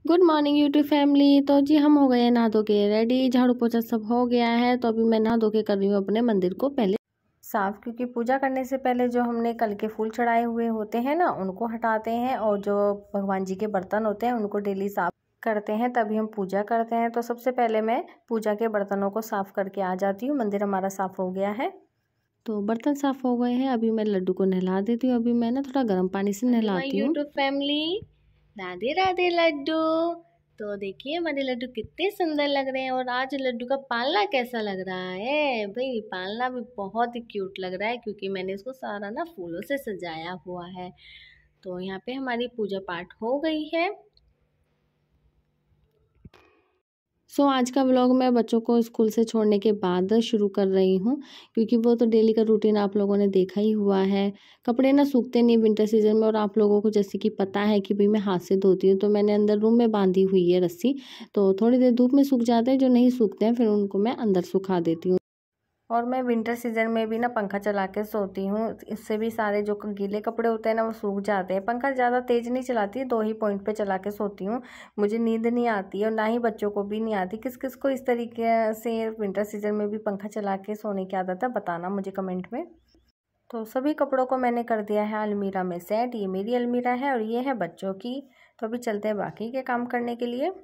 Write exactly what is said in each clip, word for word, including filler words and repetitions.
Good morning YouTube family. तो जी हम हो गए हैं नहा धो के रेडी, झाड़ू पोछा सब हो गया है। तो अभी मैं नहा धो के कर रही हूँ अपने मंदिर को पहले साफ़, क्योंकि पूजा करने से पहले जो हमने कल के फूल चढ़ाए हुए होते हैं ना, उनको हटाते हैं और जो भगवान जी के बर्तन होते हैं उनको डेली साफ़ करते हैं, तभी हम पूजा करते हैं। तो सबसे पहले मैं पूजा के बर्तनों को साफ़ करके आ जाती हूँ। मंदिर हमारा साफ़ हो गया है, तो बर्तन साफ़ हो गए हैं। अभी मैं लड्डू को नहला देती हूँ। अभी मैं ना थोड़ा गर्म पानी से नहलाती हूँ। YouTube family, Radhe Radhe Laddu. तो देखिए हमारे लड्डू कितने सुंदर लग रहे हैं। और आज लड्डू का पालना कैसा लग रहा है भाई? पालना भी बहुत ही क्यूट लग रहा है, क्योंकि मैंने इसको सारा ना फूलों से सजाया हुआ है। तो यहाँ पे हमारी पूजा पाठ हो गई है। सो so, आज का व्लॉग मैं बच्चों को स्कूल से छोड़ने के बाद शुरू कर रही हूँ, क्योंकि वो तो डेली का रूटीन आप लोगों ने देखा ही हुआ है। कपड़े ना सूखते नहीं विंटर सीजन में, और आप लोगों को जैसे कि पता है कि भाई मैं हाथ से धोती हूँ, तो मैंने अंदर रूम में बांधी हुई है रस्सी। तो थोड़ी देर धूप में सूख जाते हैं, जो नहीं सूखते हैं फिर उनको मैं अंदर सुखा देती हूँ। और मैं विंटर सीजन में भी ना पंखा चला के सोती हूँ, इससे भी सारे जो गीले कपड़े होते हैं ना वो सूख जाते हैं। पंखा ज़्यादा तेज़ नहीं चलाती, दो ही पॉइंट पे चला के सोती हूँ। मुझे नींद नहीं आती है और ना ही बच्चों को भी नहीं आती। किस किस को इस तरीके से विंटर सीजन में भी पंखा चला के सोने की आदत है, बताना मुझे कमेंट में। तो सभी कपड़ों को मैंने कर दिया है अलमीरा में सेट। ये मेरी अलमीरा है और ये है बच्चों की। तो अभी चलते हैं बाकी के काम करने के लिए।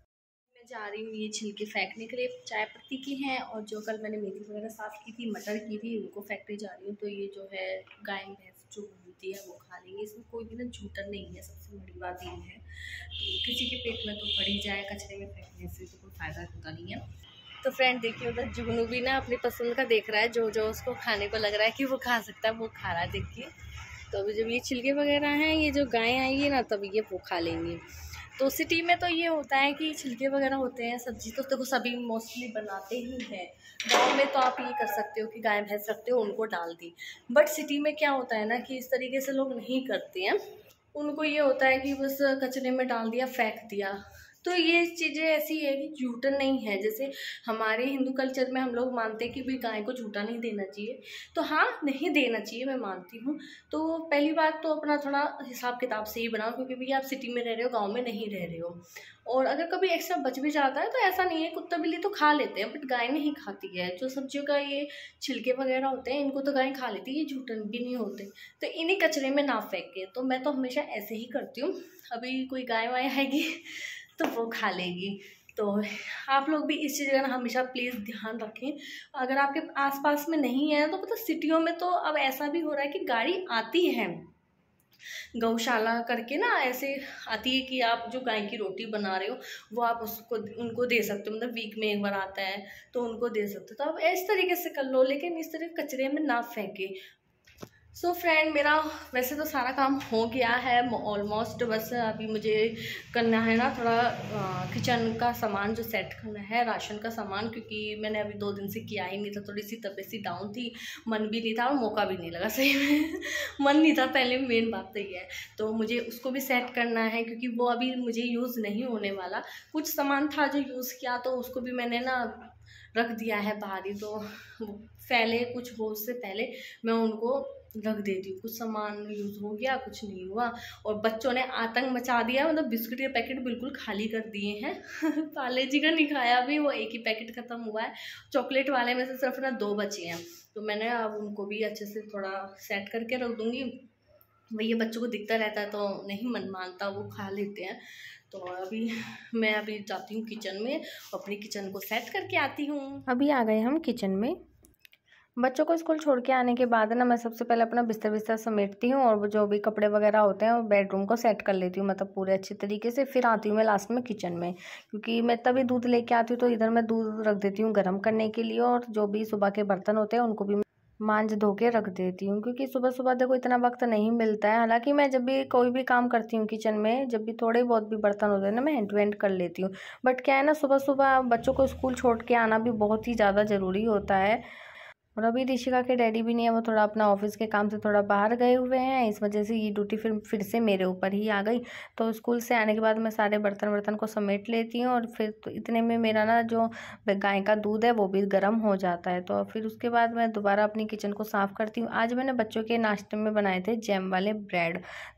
जा रही हूँ ये छिलके फेंकने के लिए, चाय पत्ती की हैं, और जो कल मैंने मेथी वगैरह साफ़ की थी, मटर की थी, उनको फैक्ट्री जा रही हूँ। तो ये जो है गाय भैंस जो होती है वो खा लेंगे। इसमें कोई भी ना झूठन नहीं है, सबसे बड़ी बात ये है। तो किसी के पेट में तो पड़ ही जाए, कचरे में फेंकने से तो कोई फ़ायदा होता नहीं है। तो फ्रेंड देखिए, उधर जुगनू भी ना अपनी पसंद का देख रहा है, जो जो उसको खाने को लग रहा है कि वो खा सकता है वो खा रहा है, देखिए। तो अभी जब ये छिलके वगैरह हैं, ये जो गायें आएंगी ना, तब ये वो खा लेंगी। तो सिटी में तो ये होता है कि छिलके वगैरह होते हैं, सब्जी तो देखो सभी मोस्टली बनाते ही हैं। गांव में तो आप ये कर सकते हो कि गाय भैंस रखते हो, उनको डाल दी। बट सिटी में क्या होता है ना कि इस तरीके से लोग नहीं करते हैं। उनको ये होता है कि बस कचरे में डाल दिया, फेंक दिया। तो ये चीज़ें ऐसी है कि झूठन नहीं है। जैसे हमारे हिंदू कल्चर में हम लोग मानते हैं कि भाई गाय को झूठा नहीं देना चाहिए। तो हाँ, नहीं देना चाहिए, मैं मानती हूँ। तो पहली बात तो अपना थोड़ा हिसाब किताब से ही बनाओ, क्योंकि भैया आप सिटी में रह रहे हो, गांव में नहीं रह रहे हो। और अगर कभी एक्स्ट्रा बच भी जाता है तो ऐसा नहीं है, कुत्ता बिल्ली तो खा लेते हैं, बट गाय नहीं खाती है। जो सब्जियों का ये छिलके वगैरह होते हैं, इनको तो गाय खा लेती है, ये झूठन भी नहीं होते। तो इन्हीं कचरे में ना फेंके। तो मैं तो हमेशा ऐसे ही करती हूँ। अभी कोई गाय वाय आएगी तो वो खा लेगी। तो आप लोग भी इस चीज़ का हमेशा प्लीज़ ध्यान रखें। अगर आपके आसपास में नहीं है तो पता, सिटियों में तो अब ऐसा भी हो रहा है कि गाड़ी आती है, गौशाला करके ना ऐसे आती है कि आप जो गाय की रोटी बना रहे हो वो आप उसको उनको दे सकते हो। मतलब वीक में एक बार आता है तो उनको दे सकते हो। तो आप इस तरीके से कर लो, लेकिन इस तरह कचरे में ना फेंके। सो so फ्रेंड, मेरा वैसे तो सारा काम हो गया है ऑलमोस्ट। बस अभी मुझे करना है ना थोड़ा किचन का सामान जो सेट करना है, राशन का सामान, क्योंकि मैंने अभी दो दिन से किया ही नहीं था। थोड़ी सी तबीयत सी डाउन थी, मन भी नहीं था और मौका भी नहीं लगा सही में मन नहीं था पहले, मेन बात तो ये है। तो मुझे उसको भी सेट करना है, क्योंकि वो अभी मुझे यूज़ नहीं होने वाला। कुछ सामान था जो यूज़ किया, तो उसको भी मैंने ना रख दिया है बाहर ही। तो पहले कुछ हो उससे पहले मैं उनको रख देती हूँ। कुछ सामान यूज़ हो गया, कुछ नहीं हुआ। और बच्चों ने आतंक मचा दिया, मतलब बिस्कुट के पैकेट बिल्कुल खाली कर दिए हैं पार्ले जी का नहीं खाया अभी, वो एक ही पैकेट ख़त्म हुआ है। चॉकलेट वाले में से सिर्फ ना दो बचे हैं। तो मैंने अब उनको भी अच्छे से थोड़ा सेट करके रख दूँगी। भैया बच्चों को दिखता रहता है तो नहीं मन मानता, वो खा लेते हैं। तो अभी मैं अभी जाती हूँ किचन में, अपनी किचन को सेट करके आती हूँ। अभी आ गए हम किचन में। बच्चों को स्कूल छोड़ के आने के बाद ना मैं सबसे पहले अपना बिस्तर बिस्तर समेटती हूँ, और जो भी कपड़े वगैरह होते हैं वो बेडरूम को सेट कर लेती हूँ, मतलब पूरे अच्छे तरीके से। फिर आती हूँ मैं लास्ट में किचन में, क्योंकि मैं तभी दूध लेके आती हूँ। तो इधर मैं दूध रख देती हूँ गर्म करने के लिए, और जो भी सुबह के बर्तन होते हैं उनको भी मांझ धो के रख देती हूँ, क्योंकि सुबह सुबह देखो इतना वक्त नहीं मिलता है। हालांकि मैं जब भी कोई भी काम करती हूँ किचन में, जब भी थोड़े बहुत भी बर्तन होते हैं ना, मैं हैंड टू हैंड कर लेती हूँ। बट क्या है ना, सुबह सुबह बच्चों को स्कूल छोड़ के आना भी बहुत ही ज़्यादा ज़रूरी होता है। और अभी ऋषिका के डैडी भी नहीं है, वो थोड़ा अपना ऑफिस के काम से थोड़ा बाहर गए हुए हैं, इस वजह से ये ड्यूटी फिर फिर से मेरे ऊपर ही आ गई। तो स्कूल से आने के बाद मैं सारे बर्तन वर्तन को समेट लेती हूँ, और फिर तो इतने में मेरा ना जो गाय का दूध है वो भी गर्म हो जाता है। तो फिर उसके बाद मैं दोबारा अपनी किचन को साफ़ करती हूँ। आज मैंने बच्चों के नाश्ते में बनाए थे जैम वाले ब्रेड।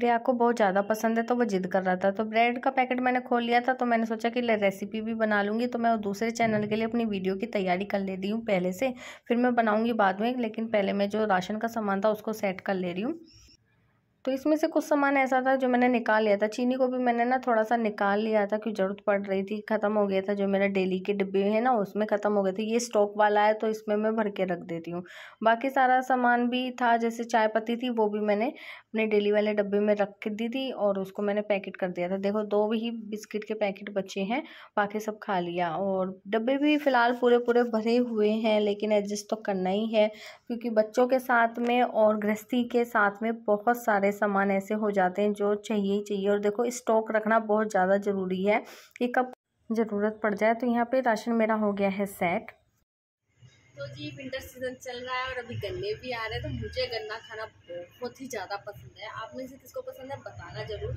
प्रिया को बहुत ज़्यादा पसंद है तो वो जिद कर रहा था। तो ब्रेड का पैकेट मैंने खोल लिया था, तो मैंने सोचा कि रेसिपी भी बना लूँगी। तो मैं दूसरे चैनल के लिए अपनी वीडियो की तैयारी कर ले रही हूँ पहले से, फिर मैं बनाऊँगी बाद में, लेकिन पहले मैं जो राशन का सामान था उसको सेट कर ले रही हूँ। तो इसमें से कुछ सामान ऐसा था जो मैंने निकाल लिया था। चीनी को भी मैंने ना थोड़ा सा निकाल लिया था क्योंकि ज़रूरत पड़ रही थी, ख़त्म हो गया था। जो मेरा डेली के डिब्बे हैं ना उसमें ख़त्म हो गए थे। ये स्टॉक वाला है तो इसमें मैं भर के रख देती हूँ। बाकी सारा सामान भी था, जैसे चाय पत्ती थी वो भी मैंने अपने डेली वाले डब्बे में रख के दी थी और उसको मैंने पैकेट कर दिया था। देखो दो ही बिस्किट के पैकेट बचे हैं, बाकी सब खा लिया। और डब्बे भी फ़िलहाल पूरे पूरे भरे हुए हैं, लेकिन एडजस्ट तो करना ही है क्योंकि बच्चों के साथ में और गृहस्थी के साथ में बहुत सारे सामान ऐसे हो जाते हैं जो चाहिए ही चाहिए। और देखो स्टॉक रखना बहुत ज़्यादा ज़रूरी है कि कब ज़रूरत पड़ जाए। तो यहाँ पे राशन मेरा हो गया है सेट। तो जी विंटर सीजन चल रहा है और अभी गन्ने भी आ रहे हैं, तो मुझे गन्ना खाना बहुत ही ज़्यादा पसंद है। आप में से किसको पसंद है बताना ज़रूर।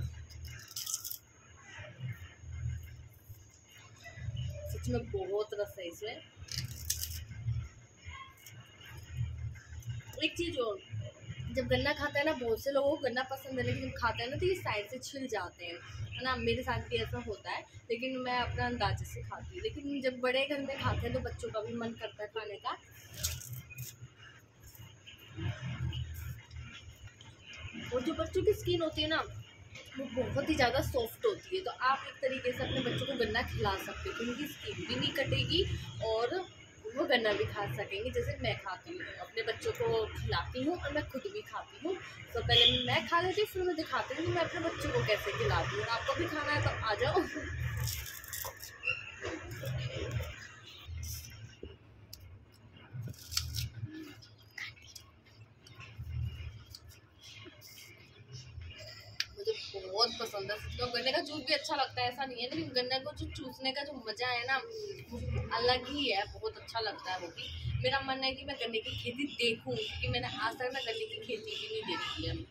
सच में बहुत रस है इसमें। एक चीज़ और, जब गन्ना खाता है ना, बहुत से लोगों को गन्ना पसंद है लेकिन खाते हैं ना तो ये साइड से छिल जाते हैं, है ना। मेरे साथ भी ऐसा होता है, लेकिन मैं अपना अंदाजे से खाती हूँ। लेकिन जब बड़े गन्ने खाते हैं तो बच्चों का भी मन करता है खाने का। और जो बच्चों की स्किन होती है ना वो बहुत ही ज़्यादा सॉफ्ट होती है, तो आप एक तरीके से अपने बच्चों को गन्ना खिला सकते हो, उनकी स्किन भी नहीं कटेगी और वो गन्ना भी खा सकेंगे। जैसे मैं खाती हूँ, अपने बच्चों को खिलाती हूँ और मैं खुद भी खाती हूँ। तो पहले मैं खा लेती हूँ, फिर मैं दिखाती हूँ कि मैं अपने बच्चों को कैसे खिलाती हूँ। और आपको भी खाना है तो आ जाओ। बहुत पसंद है। तो गन्ने का जूस भी अच्छा लगता है, ऐसा नहीं है, लेकिन गन्ने को जो चूसने का जो मजा है ना वो अलग ही है, बहुत अच्छा लगता है वो भी। मेरा मन है कि मैं गन्ने की खेती देखूं, क्योंकि मैंने आज तक ना गन्ने की खेती भी नहीं देखी है।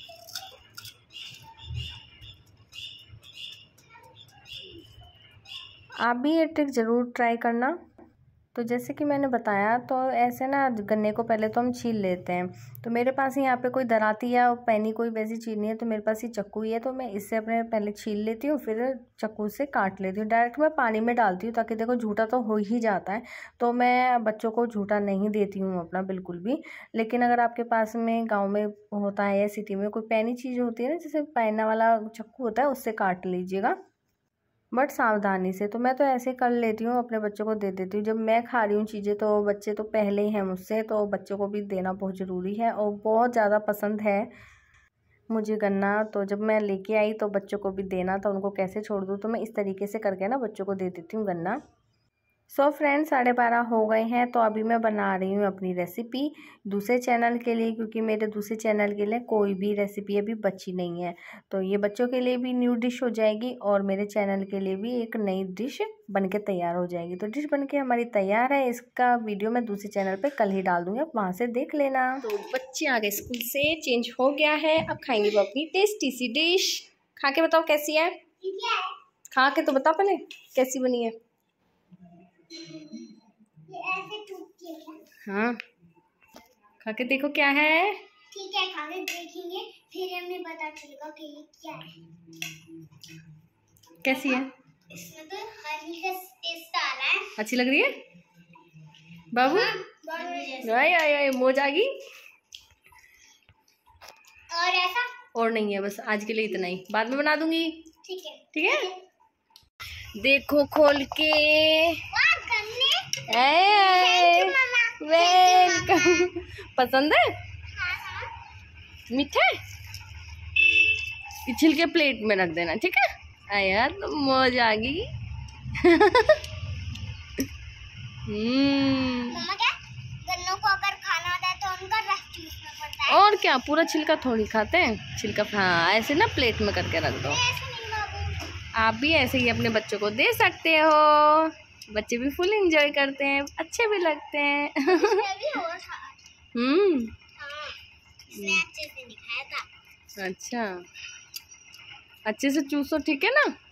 आप भी ये ट्रिक ज़रूर ट्राई करना। तो जैसे कि मैंने बताया, तो ऐसे ना गन्ने को पहले तो हम छील लेते हैं। तो मेरे पास यहाँ पे कोई दराती या पैनी कोई वैसी चीज़ नहीं है, तो मेरे पास ये चाकू ही है। तो मैं इससे अपने पहले छील लेती हूँ, फिर चाकू से काट लेती हूँ। डायरेक्ट मैं पानी में डालती हूँ ताकि देखो झूठा तो हो ही जाता है, तो मैं बच्चों को झूठा नहीं देती हूँ अपना बिल्कुल भी। लेकिन अगर आपके पास में गाँव में होता है या सिटी में कोई पैनी चीज़ होती है ना, जैसे पैना वाला चाकू होता है, उससे काट लीजिएगा, बट सावधानी से। तो मैं तो ऐसे कर लेती हूँ, अपने बच्चों को दे देती हूँ। जब मैं खा रही हूँ चीज़ें तो बच्चे तो पहले ही हैं मुझसे, तो बच्चों को भी देना बहुत ज़रूरी है। और बहुत ज़्यादा पसंद है मुझे गन्ना, तो जब मैं लेके आई तो बच्चों को भी देना था, उनको कैसे छोड़ दूँ। तो मैं इस तरीके से करके ना बच्चों को दे देती हूँ गन्ना। सो फ्रेंड्स, साढ़े बारह हो गए हैं, तो अभी मैं बना रही हूँ अपनी रेसिपी दूसरे चैनल के लिए, क्योंकि मेरे दूसरे चैनल के लिए कोई भी रेसिपी अभी बची नहीं है। तो ये बच्चों के लिए भी न्यू डिश हो जाएगी और मेरे चैनल के लिए भी एक नई डिश बनके तैयार हो जाएगी। तो डिश बनके हमारी तैयार है, इसका वीडियो मैं दूसरे चैनल पर कल ही डाल दूँगी, आप वहाँ से देख लेना। तो बच्चे आ गए स्कूल से, चेंज हो गया है, अब खाएंगे वो अपनी टेस्टी सी डिश। खा के बताओ कैसी है, खा के तो बताओ पहले कैसी बनी है। हाँ, खा के देखो क्या है। ठीक है, खा के देखेंगे, फिर हमें पता चलेगा कि ये क्या है। कैसी है? इसमें तो हनी का टेस्ट आ रहा है। अच्छी लग रही है बाबू? आए आए आए मौज आ गई। और ऐसा और नहीं है, बस आज के लिए इतना ही, बाद में बना दूंगी। ठीक है, ठीक है। देखो खोल के, वेलकम। पसंद है? मीठा है? छिल के प्लेट में रख देना, ठीक है। आए यार तो मौज आ गई। मम्मा क्या गन्नों को अगर खाना होता है तो उनका रस चूसना पड़ता है। और क्या, पूरा छिलका थोड़ी खाते हैं, छिलका हाँ ऐसे ना प्लेट में करके रख दो। आप भी ऐसे ही अपने बच्चों को दे सकते हो, बच्चे भी फुल एंजॉय करते हैं, अच्छे भी लगते हैं। हम्म, अच्छे से दिखाया था। अच्छा, अच्छे से चूसो, ठीक है ना।